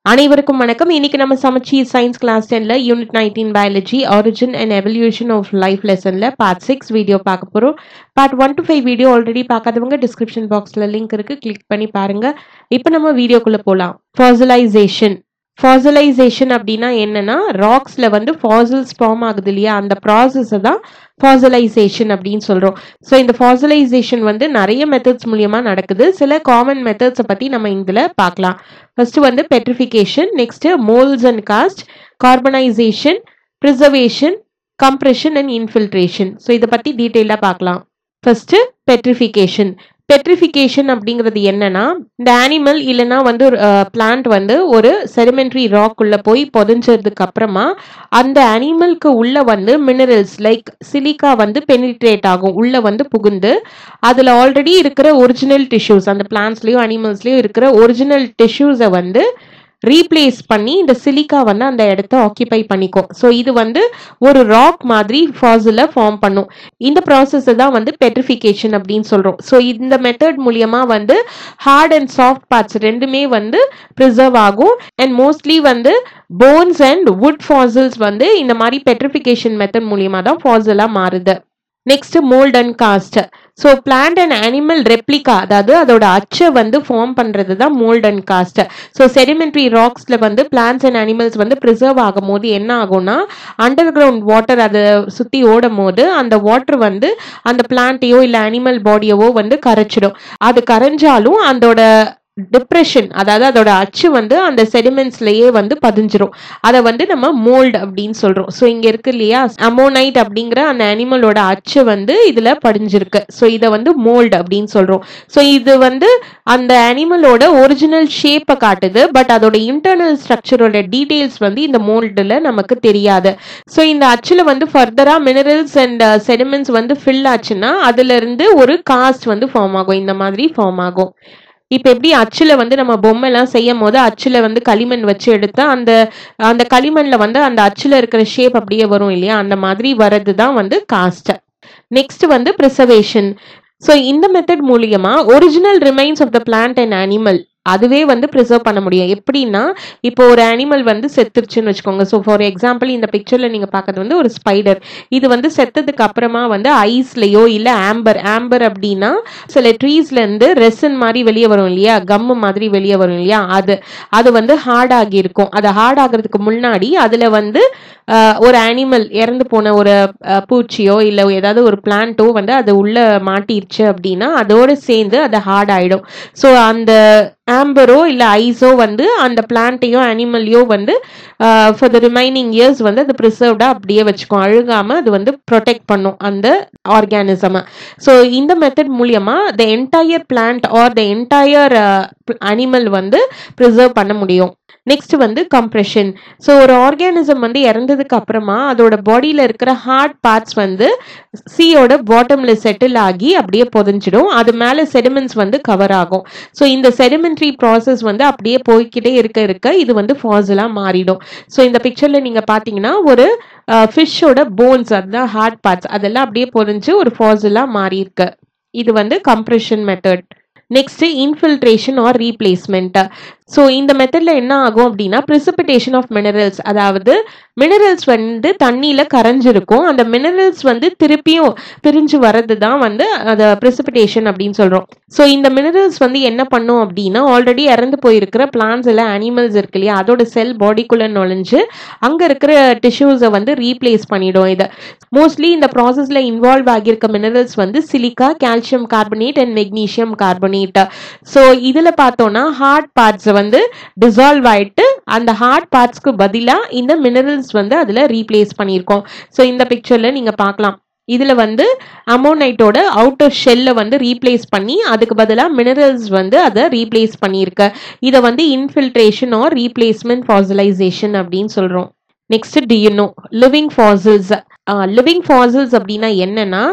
அனைவருக்கும் வணக்கம். இன்னைக்கு நம்ம Samacheer Science Class 10ல Unit 19 Biology Origin and Evolution of Life lessonல Part 6 வீடியோ பார்க்க போறோம். Part 1 to 5 வீடியோ ஆல்ரெடி பார்க்காதவங்க டிஸ்கிரிப்ஷன் பாக்ஸ்ல லிங்க் இருக்கு, கிளிக் பண்ணி பாருங்க. இப்போ நம்ம வீடியோக்குள்ள போலாம். ஃபாசிலைசேஷன் அப்படின்னா என்னன்னா, ராக்ஸ்ல வந்து ஃபாசில்ஸ் ஃபார்ம் ஆகுது இல்லையா, அந்த ப்ராசஸை தான் ஃபாசிலைசேஷன் அப்படின்னு சொல்றோம். ஸோ இந்த ஃபாசிலைசேஷன் வந்து நிறைய மெத்தட்ஸ் மூலியமா நடக்குது. சில காமன் மெத்தட்ஸை பத்தி நம்ம இதுல பார்க்கலாம். ஃபர்ஸ்ட் வந்து petrification, next moulds and cast, carbonisation, preservation, compression and infiltration. So இதை பத்தி டீட்டெயிலாக பார்க்கலாம். ஃபர்ஸ்ட் பெட்ரிஃபிகேஷன் அப்படிங்கிறது என்னன்னா, இந்த அனிமல் இல்லைன்னா வந்து ஒரு பிளான்ட் வந்து ஒரு செடிமெண்ட்ரி ராக் உள்ள போய் புதைஞ்சதுக்கு அப்புறமா அந்த அனிமலுக்கு உள்ள வந்து மினரல்ஸ் லைக் சிலிக்கா வந்து பெனிட்ரேட் ஆகும், உள்ள வந்து புகுந்து அதுல ஆல்ரெடி இருக்கிற ஒரிஜினல் டிஷ்யூஸ், அந்த பிளான்ட்ஸ்லயும் அனிமல்ஸ்லயும் இருக்கிற ஒரிஜினல் டிஷ்யூஸை வந்து ரீப்ளேஸ் பண்ணி இந்த சிலிக்கா வந்து அந்த இடத்த ஆக்கியபை பண்ணிக்கும். ஸோ இது வந்து ஒரு ராக் மாதிரி ஃபாசில ஃபார்ம் பண்ணும். இந்த ப்ராசஸ் தான் வந்து பெட்ரிஃபிகேஷன் அப்படின்னு சொல்றோம். ஸோ இந்த மெத்தட் மூலியமா வந்து ஹார்ட் அண்ட் சாஃப்ட் பார்ட்ஸ் ரெண்டுமே வந்து ப்ரிசர்வ் ஆகும். அண்ட் மோஸ்ட்லி வந்து போன்ஸ் அண்ட் வுட் ஃபாசில்ஸ் வந்து இந்த மாதிரி பெட்ரிஃபிகேஷன் மெத்தட் மூலியமா தான் ஃபாசிலா மாறுது. Next mould and cast. So plant and animal replica, அதாவது அதோட அச்சை வந்து ஃபார்ம் பண்றது தான் mould and cast. So sedimentary ராக்ஸ்ல வந்து பிளான்ட்ஸ் அண்ட் அனிமல்ஸ் வந்து ப்ரிசர்வ் ஆகும் போது என்ன ஆகும்னா, அண்டர் கிரவுண்ட் வாட்டர் அதை சுத்தி ஓடும் போது அந்த வாட்டர் வந்து அந்த பிளான்ட்டையோ இல்லை அனிமல் பாடியவோ வந்து கரைச்சிடும். அது கரைஞ்சாலும் அதோட டிப்ரெஷன், அதாவது அதோட அச்சு வந்து அந்த செடிமெண்ட்ஸ்லயே வந்து பதிஞ்சிரும். அதை வந்து நம்ம மோல்ட் அப்படின்னு சொல்றோம். ஸோ இங்க இருக்கு இல்லையா, அமோனைட் அப்படிங்கிற அந்த அனிமலோட அச்சு வந்து இதுல படிஞ்சிருக்கு. ஸோ இதை வந்து மோல்ட் அப்படின்னு சொல்றோம். ஸோ இது வந்து அந்த அனிமலோட ஒரிஜினல் ஷேப்பை காட்டுது, பட் அதோட இன்டர்னல் ஸ்ட்ரக்சரோட டீடைல்ஸ் வந்து இந்த மோல்டுல நமக்கு தெரியாது. ஸோ இந்த அச்சுல வந்து ஃபர்தரா மினரல்ஸ் அண்ட் செடிமெண்ட்ஸ் வந்து ஃபில் ஆச்சுன்னா அதுல இருந்து ஒரு காஸ்ட் வந்து ஃபார்ம் ஆகும், இந்த மாதிரி ஃபார்ம் ஆகும். இப்ப எப்படி அச்சுல வந்து நம்ம பொம்மை எல்லாம் செய்யும் போது அச்சுல வந்து களிமண் வச்சு எடுத்தா அந்த களிமண்ல வந்து அந்த அச்சுல இருக்கிற ஷேப் அப்படியே வரும் இல்லையா, அந்த மாதிரி வர்றதுதான் வந்து காஸ்ட். நெக்ஸ்ட் வந்து ப்ரிசர்வேஷன். ஸோ இந்த மெத்தட் மூலியமா original remains of the plant and animal அதுவே வந்து ப்ரிசர்வ் பண்ண முடியும். எப்படின்னா, இப்போ ஒரு அனிமல் வந்து செத்துருச்சுன்னு வச்சுக்கோங்க. ஸோ ஃபார் எக்ஸாம்பிள் இந்த பிக்சர்ல நீங்க பார்க்கறது வந்து ஒரு ஸ்பைடர். இது வந்து செத்ததுக்கு அப்புறமா வந்து ஐஸ்லயோ இல்ல ஆம்பர் அப்படின்னா சில ட்ரீஸ்ல இருந்து ரெசன் மாதிரி வெளியே வரும் இல்லையா, கம் மாதிரி வெளியே வரும் இல்லையா, அது வந்து ஹார்ட் ஆகி இருக்கும். அது ஹார்ட் ஆகிறதுக்கு முன்னாடி அதுல வந்து ஒரு அனிமல் இறந்து போன ஒரு பூச்சியோ இல்ல ஏதாவது ஒரு பிளான்ட்டோ வந்து அது உள்ள மாட்டிருச்சு அப்படின்னா அதோட சேர்ந்து அது ஹார்ட் ஆயிடும். ஸோ அந்த ஆம்பரோ இல்ல ஐஸோ வந்து அந்த பிளான்ட்டையோ அனிமல்லையோ வந்து ஃபார் த ரிமைனிங் இயர்ஸ் வந்து அது ப்ரிசர்வ்டா அப்படியே வச்சுக்கும், அழுகாம அது வந்து ப்ரொடெக்ட் பண்ணும் அந்த ஆர்கானிசம். ஸோ இந்த மெத்தட் மூலியமா the entire plant or the entire animal வந்து ப்ரிசர்வ் பண்ண முடியும். நெக்ஸ்ட் வந்து கம்ப்ரெஷன். ஸோ ஒரு ஆர்கானிசம் வந்து இறந்ததுக்கு அப்புறமா அதோட பாடியில இருக்கிற ஹார்ட் பார்ட்ஸ் வந்து சீயோட பாட்டம்ல செட்டில் ஆகி அப்படியே புதைஞ்சிடும். அது மேல செடிமெண்ட்ஸ் வந்து கவர் ஆகும். ஸோ இந்த செடிமெண்ட்ரி ப்ராசஸ் வந்து அப்படியே போய்கிட்டே இருக்க இது வந்து ஃபாசிலா மாறிடும். ஸோ இந்த பிக்சர்ல நீங்க பாத்தீங்கன்னா ஒரு ஃபிஷ்ஷோட போன்ஸ், அதுதான் ஹார்ட் பார்ட்ஸ், அதெல்லாம் அப்படியே புதைஞ்சு ஒரு ஃபாசிலா மாறி இருக்கு. இது வந்து compression method. Next infiltration or replacement. So இந்த மெத்தட்ல என்ன ஆகும் அப்படின்னா, பிரிசிபிடேஷன் ஆஃப் மினரல்ஸ், அதாவது மினரல்ஸ் வந்து தண்ணியில கரைஞ்சிருக்கும், அந்த மினரல்ஸ் வந்து திருப்பியும் பிரிஞ்சு வர்றது தான் வந்து அதை பிரிசிபிடேஷன் அப்படின்னு சொல்றோம். ஸோ இந்த மினரல்ஸ் வந்து என்ன பண்ணும் அப்படின்னா, ஆல்ரெடி இறந்து போயிருக்கிற பிளான்ஸ் இல்ல அனிமல்ஸ் இருக்கு இல்லையா, அதோட செல் பாடிக்குள்ள நுழைஞ்சு அங்க இருக்கிற டிஷ்யூஸை வந்து ரீப்ளேஸ் பண்ணிடும். இதை மோஸ்ட்லி இந்த ப்ராசஸ்ல இன்வால்வ் ஆகியிருக்க மினரல்ஸ் வந்து silica, calcium carbonate and magnesium carbonate. So இதுல பார்த்தோம்னா ஹார்ட் பார்ட்ஸ் வந்து டிசால்வ் ஆயிட்டு அந்த ஹார்ட் பார்ட்ஸ்க்கு பதிலா இந்த மினரல்ஸ் வந்து அதுல ரீப்ளேஸ் பண்ணியிருக்கோம். ஸோ இந்த பிக்சர்ல நீங்க பார்க்கலாம், இதுல வந்து அமோனைட்டோட அவுட்டர் ஷெல்ல வந்து ரீப்ளேஸ் பண்ணி அதுக்கு பதிலா மினரல்ஸ் வந்து அதை ரீப்ளேஸ் பண்ணியிருக்க. இதை வந்து இன்ஃபில்ட்ரேஷன் ஆர் ரீப்ளேஸ்மெண்ட் ஃபாசிலைசேஷன் அப்படின்னு சொல்றோம். Next living fossils. Living fossils அப்படின்னா என்னன்னா,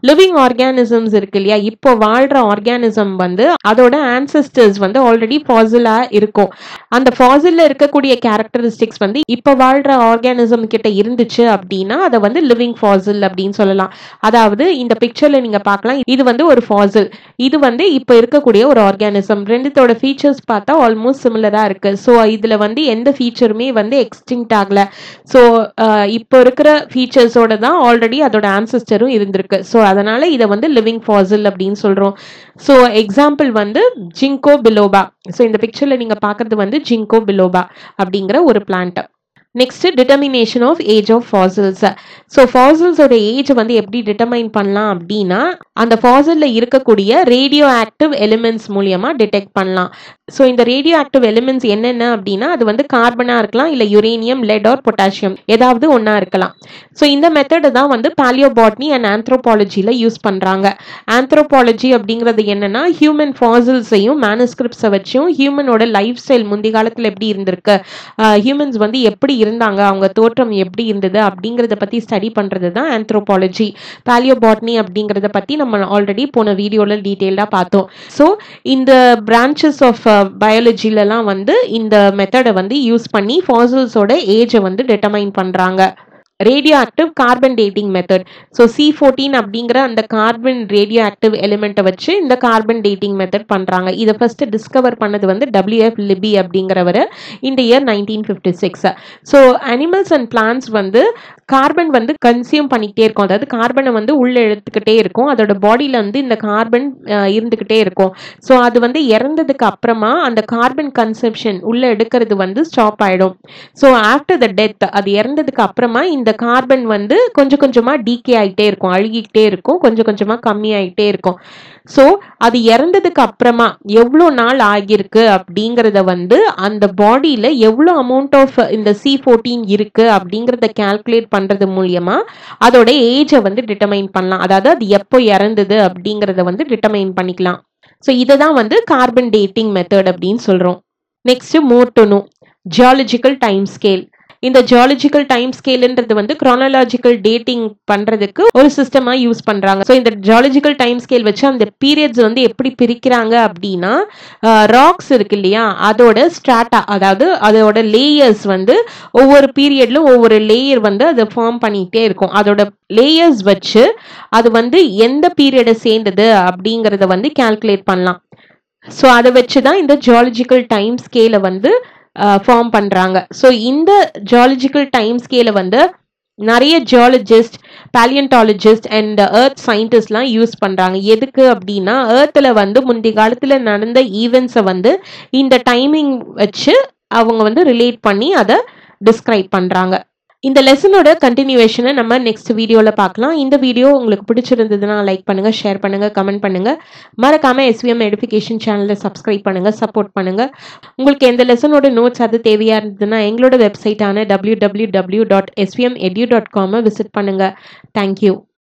லிவிங் ஆர்கானிசம்ஸ் இருக்கு இல்லையா, இப்போ வாழ்ற ஆர்கானிசம் வந்து அதோட ஆன்செஸ்டர்ஸ் வந்து ஆல்ரெடி ஃபாசிலா இருக்கும். அந்த ஃபாசில்ல இருக்கக்கூடிய கேரக்டரிஸ்டிக்ஸ் வந்து இப்ப வாழ்ற ஆர்கானிசம் கிட்ட இருந்துச்சு அப்படின்னா அதை வந்து லிவிங் ஃபாசில் அப்படின்னு சொல்லலாம். அதாவது இந்த பிக்சர்ல நீங்க பார்க்கலாம், இது வந்து ஒரு ஃபாசில், இது வந்து இப்ப இருக்கக்கூடிய ஒரு ஆர்கானிசம். ரெண்டுத்தோட ஃபீச்சர்ஸ் பார்த்தா ஆல்மோஸ்ட் சிமிலரா இருக்கு. ஸோ இதுல வந்து எந்த ஃபீச்சருமே வந்து எக்ஸ்டிங்க்ட் ஆகல. ஸோ இப்போ இருக்கிற ஃபீச்சர்ஸோட தான் ஆல்ரெடி அதோட ஆன்செஸ்டரும் இருந்திருக்கு. ஸோ அதனால இதை வந்து லிவிங் ஃபாசில் அப்படின்னு சொல்றோம். ஸோ எக்ஸாம்பிள் வந்து ஜிங்கோ பிலோபா. ஸோ இந்த பிக்சர்ல நீங்க பார்க்கறது வந்து ஜிங்கோ பிலோபா அப்படிங்கிற ஒரு plant. Next determination of age of fossils. So ஃபாசில்ஸோட ஏஜ் வந்து எப்படி டிட்டர்மைன் பண்ணலாம் அப்படின்னா அந்த ஃபாசில்ல இருக்கக்கூடிய ரேடியோ ஆக்டிவ் எலிமெண்ட்ஸ் மூலியமா டிடெக்ட் பண்ணலாம். ஸோ இந்த ரேடியோ ஆக்டிவ் எலிமெண்ட்ஸ் என்னென்ன அப்படின்னா அது வந்து கார்பனா இருக்கலாம், இல்லை யுரேனியம், லெட் ஆர் பொட்டாசியம் ஏதாவது ஒன்னா இருக்கலாம். ஸோ இந்த மெத்தட் தான் வந்து பாலியோபாட்னி அண்ட் ஆந்த்ரோபாலஜியில் யூஸ் பண்றாங்க. ஆந்த்ரோபாலஜி அப்படிங்கிறது என்னன்னா ஹியூமன் ஃபாசில்ஸையும் மேனுஸ்கிரிப்ட்ஸை வச்சும் ஹியூமனோட லைஃப் ஸ்டைல் முந்தி காலத்தில் எப்படி இருந்திருக்கு, ஹியூமன்ஸ் வந்து எப்படி இருந்தாங்க, அவங்க தோற்றம் எப்படி இருந்தது அப்படிங்கறத பத்தி ஸ்டடி பண்றது தான் ஆந்த்ரோபாலஜி. பாலியோபாட்னி அப்படிங்கறத பத்தி நம்ம ஆல்ரெடி போன வீடியோல டீடைல்டா பார்த்தோம். ஸோ இந்த பிரான்ச்சஸ் ஆஃப் பயாலஜிலலாம் வந்து இந்த மெத்தடை வந்து யூஸ் பண்ணி ஃபாசில்ஸோட ஏஜை வந்து டிட்டர்மைன் பண்றாங்க. Radio active carbon dating method. So C14 அப்படிங்கிற அந்த கார்பன் ரேடியோ ஆக்டிவ் எலிமெண்ட்டை வச்சு இந்த கார்பன் டேட்டிங் மெத்தட் பண்றாங்க. இதை ஃபர்ஸ்ட் டிஸ்கவர் பண்ணது வந்து WF லிபி அப்படிங்கிறவர் இந்த year 1956. So animals and plants வந்து கார்பன் வந்து கன்சியூம் பண்ணிக்கிட்டே இருக்கும். அதாவது கார்பனை வந்து உள்ள எடுத்துக்கிட்டே இருக்கும். அதோட பாடியில வந்து இந்த கார்பன் இருந்துகிட்டே இருக்கும். ஸோ அது வந்து இறந்ததுக்கு அப்புறமா அந்த கார்பன் கன்சப்ஷன் உள்ள எடுக்கிறது வந்து ஸ்டாப் ஆயிடும். ஸோ ஆஃப்டர் த டெத், அது இறந்ததுக்கு அப்புறமா இந்த கார்பன் வந்து கொஞ்சம் கொஞ்சமா டீகே ஆகிட்டே இருக்கும், அழுகிக்கிட்டே இருக்கும், கொஞ்சம் கொஞ்சமா கம்மி ஆகிட்டே இருக்கும். ஸோ அது இறந்ததுக்கு அப்புறமா எவ்வளோ நாள் ஆகியிருக்கு அப்படிங்கிறத வந்து அந்த பாடியில எவ்வளோ அமௌண்ட் ஆஃப் இந்த C14 இருக்கு அப்படிங்கிறத கால்குலேட் பண்றது மூலியமா அதோட ஏஜை வந்து டிட்டர்மைன் பண்ணலாம். அதாவது அது எப்போ இறந்தது அப்படிங்கிறத வந்து டிட்டர்மைன் பண்ணிக்கலாம். ஸோ இதை தான் வந்து கார்பன் டேட்டிங் மெத்தட் அப்படின்னு சொல்றோம். Next more to know geological time scale. இந்த ஜியாலஜிக்கல் டைம் ஸ்கேல்ன்றது வந்து குரோனாலஜிக்கல் டேட்டிங் பண்றதுக்கு ஒரு சிஸ்டமா யூஸ் பண்றாங்க. ஸோ இந்த ஜியாலஜிக்கல் டைம் ஸ்கேல் வச்சு அந்த பீரியட்ஸ் வந்து எப்படி பிரிக்கிறாங்க அப்படின்னா ராக்ஸ் இருக்கு இல்லையா, அதோட ஸ்ட்ராட்டா, அதாவது அதோட லேயர்ஸ் வந்து ஒவ்வொரு பீரியட்லும் ஒவ்வொரு லேயர் வந்து அதை ஃபார்ம் பண்ணிட்டே இருக்கும். அதோட லேயர்ஸ் வச்சு அது வந்து எந்த பீரியடை சேர்ந்தது அப்படிங்கிறத வந்து கால்குலேட் பண்ணலாம். ஸோ அதை வச்சுதான் இந்த ஜியாலஜிக்கல் டைம் ஸ்கேலை வந்து ஃபார்ம் பண்றாங்க. ஸோ இந்த ஜியாலஜிக்கல் டைம் ஸ்கேலை வந்து நிறைய ஜியாலஜிஸ்ட், பாலியன்டாலஜிஸ்ட் அண்ட் எர்த் சயின்டிஸ்ட்லாம் யூஸ் பண்றாங்க. எதுக்கு அப்படின்னா எர்த்தில் வந்து முந்தைய காலத்தில் நடந்த ஈவெண்ட்ஸை வந்து இந்த டைமிங் வச்சு அவங்க வந்து ரிலேட் பண்ணி அதை டிஸ்கிரைப் பண்றாங்க. இந்த லெசனோட கண்டினியூவேஷனை நம்ம நெக்ஸ்ட் வீடியோல பார்க்கலாம். இந்த வீடியோ உங்களுக்கு பிடிச்சிருந்ததுன்னா லைக் பண்ணுங்க, ஷேர் பண்ணுங்க, கமெண்ட் பண்ணுங்க. மறக்காம SVM எடுஃபிகேஷன் சேனலை சப்ஸ்கிரைப் பண்ணுங்க, சப்போர்ட் பண்ணுங்க. உங்களுக்கு எந்த லெசனோட நோட்ஸ் அது தேவையா இருந்ததுன்னா எங்களோட வெப்சைட்டான www.svmedu.com விசிட் பண்ணுங்க. தேங்க்யூ.